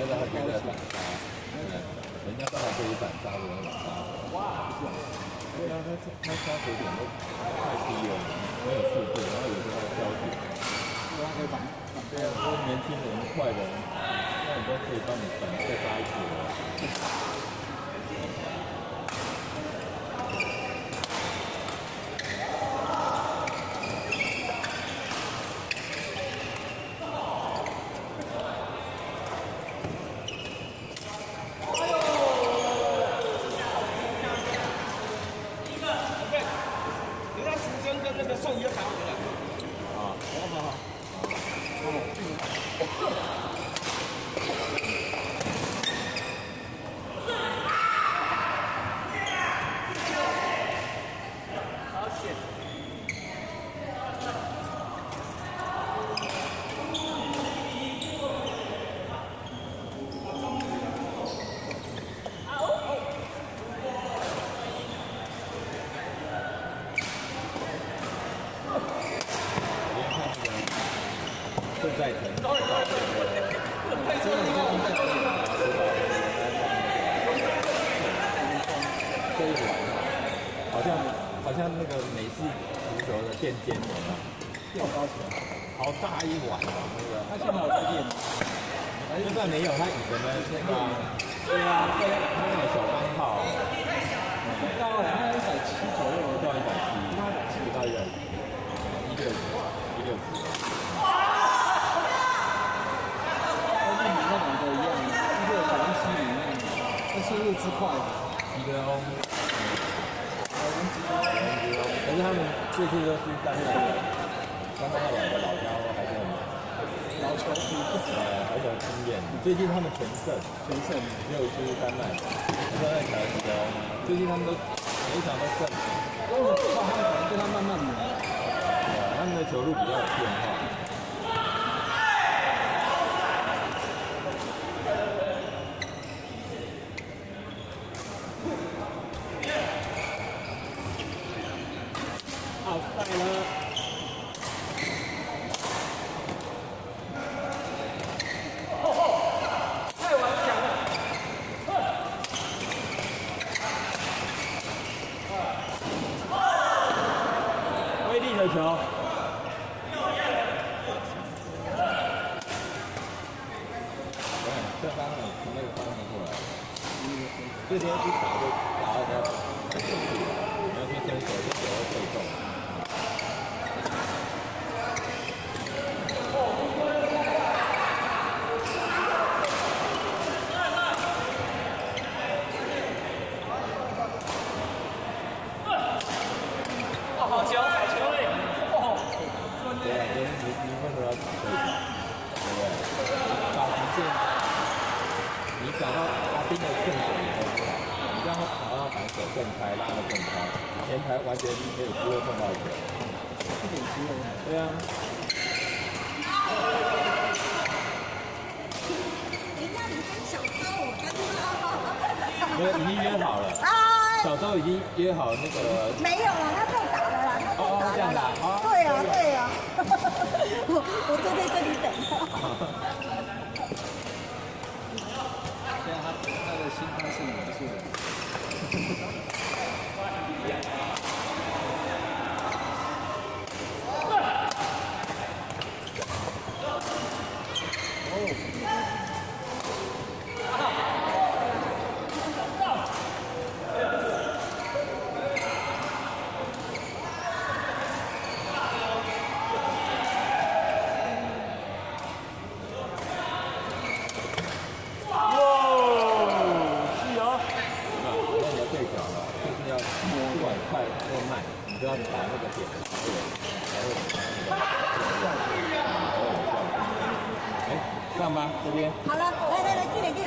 道他觉得反杀，人家当然可以反杀的那种杀。哇！对啊，他杀球点都太低了，没有速度，然后有时候还飘点。 他可以反对啊，说年轻人快的，那你都可以帮你反再杀一次了。正在成，这一碗好像那个美式足球的垫肩有吗？ 垫高起来， 好大一碗哦，那个。 他现在有在垫吗？ 就算没有，他以前的那个，对啊，他那种小钢炮， 不高哎，他170左右， 不到170，不到160。 那两个一样，一个小跟7里面，但速度之快的。 吉德翁，可是他们这次都是丹麦的，丹麦那两个老家伙还是很老球皮， 很有经验。最近他们全胜，只有一支丹麦，不知道在打吉德翁吗？最近他们都每一场都胜。 我知道他们可能对他慢慢磨。 对啊，他们的球路比较有变化。 好赛了！太顽强了！威力的球。 这方面从那个方面过来，这天去打了他，你要去伸手就只会被动。 好球，好球嘞！ 对啊，连你为什么要打对打？对不对？打直线，你打到他盯得更准以后就好，你这样打到反手更开，拉得更开，前台完全没有机会碰到球。 一点机会。 对啊。 人家你跟小周，我跟他。 没有，已经约好了。小周已经约好那个。 没有啊，他在打了啦，他在打了。 这样打。 对啊，对啊。我就在这里等他。 现在他的心态是严肃的。 你知道你打那个点才会哎，上吧这边。 好了，来，这里。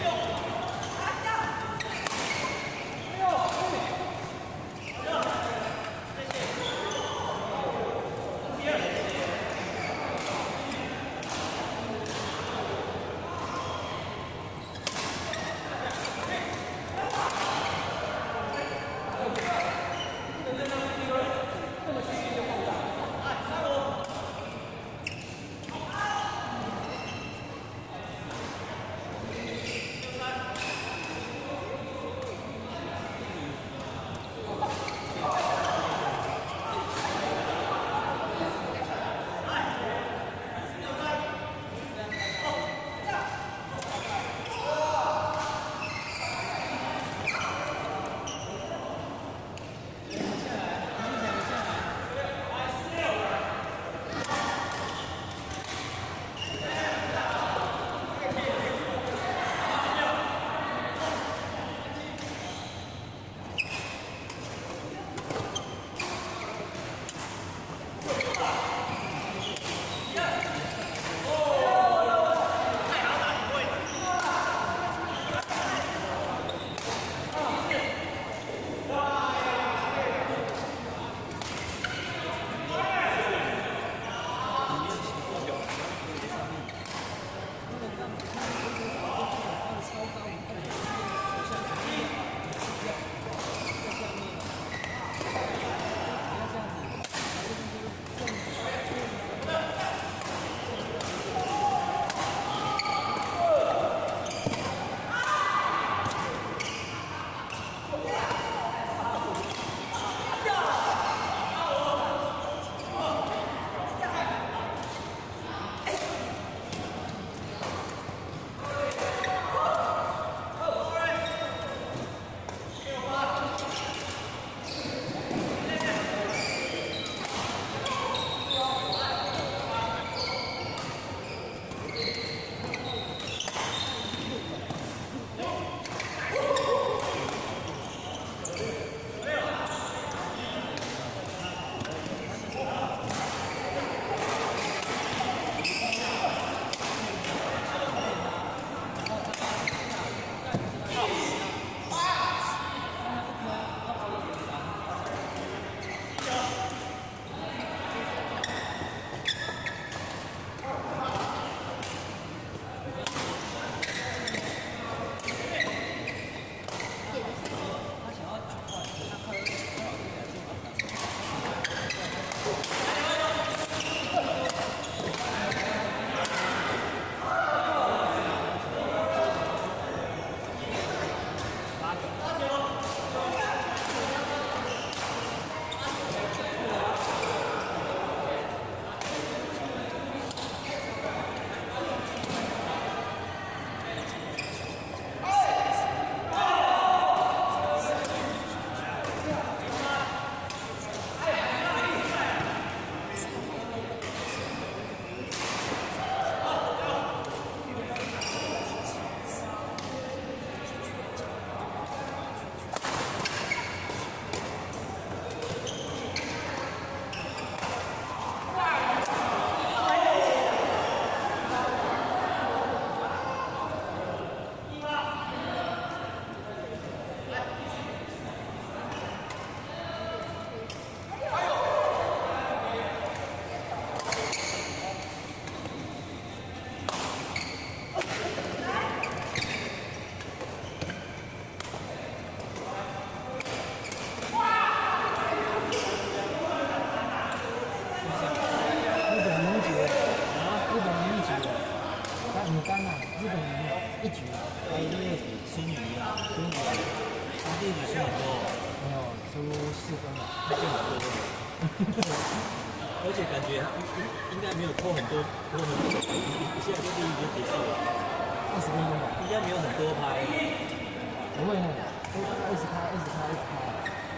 而且感觉应该没有拖很多，一下就第一就结束了。 20分钟吧， 应该没有很多拍。 不会呢，都一直开，一直开，一直开。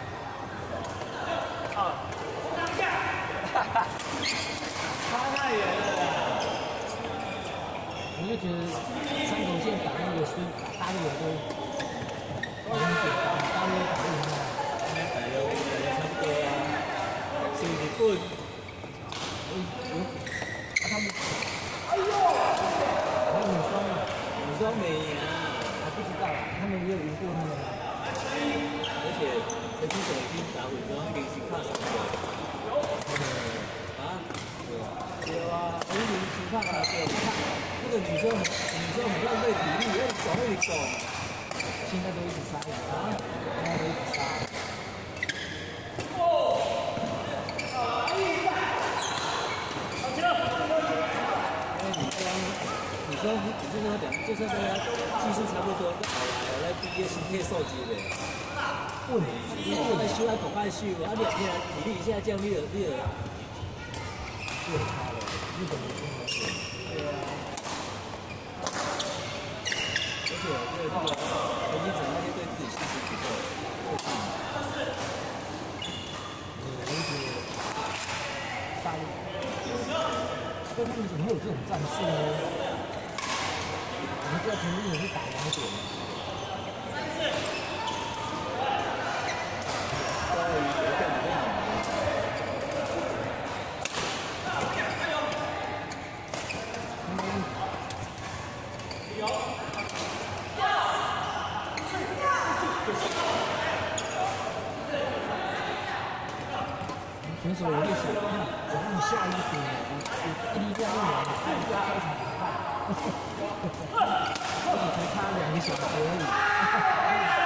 差太远了啦！ 我就觉得三头线打那个输大陆的都很简单，大陆打不赢啊。 打得差不多啊。所以你不， 他们，哎呦，还有女双啊， 你说没赢啊？ 还有赢过他们吗？ 而且陈金手已经打混之后，明星看什么啊？对啊，我明星看啊，对，那个女生很浪费体力，要走一走， 现在都一直杀啊，现在都一直杀。 你说讲，就是大家技术差不多，后来毕业心态受击的。你爱修还不爱修，啊你体力一下降，你就对啊。 日本女生对啊。而且我觉得这个陈金城那些对自己信心不够。 我觉得大陆，但他们怎么会有这种战术呢？我们就要从日本去打两点。选手我就想，怎么下一局我一定要用开场很快，才差2个小时而已。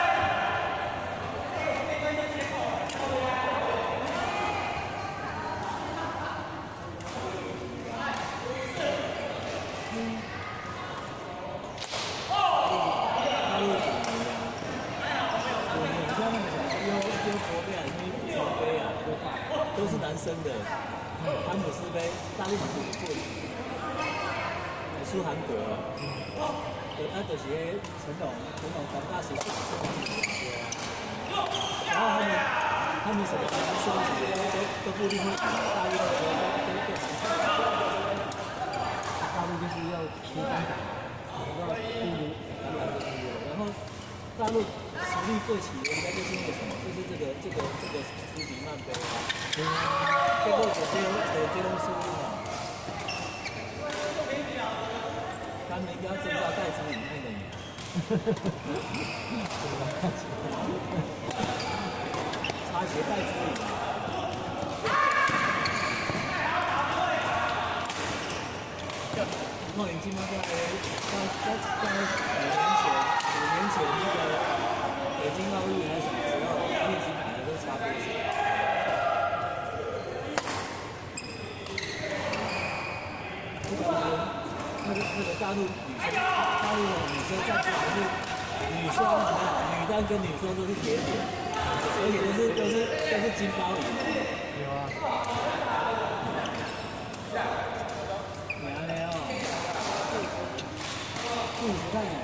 都是男生的，汤姆斯杯、大陆马术不过，输韩国，就是成龙黄大使然后他们什么输都不一定会赢，大陆的时候都大陆就是要出单打，要不如然后大陆实力最齐的应该就是那个什么，就是这个斯迪曼杯啊，结果这种输赢啊，他们应该增加戴资颖那个。差鞋戴资颖。梦影金妈在5年前那个北京奥运还是什么时候，练习摆的都差不多。那个大陆的女生站出来是女双还好，女单跟女双都是铁点，而且都是金包赢。 有啊。 你还没有？ 不许看你。